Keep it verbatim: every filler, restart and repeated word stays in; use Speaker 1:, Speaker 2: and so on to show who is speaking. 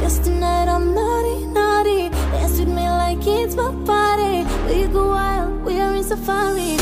Speaker 1: Cause tonight I'm naughty, naughty. Dance with me like it's my party. We go wild, we are in safari.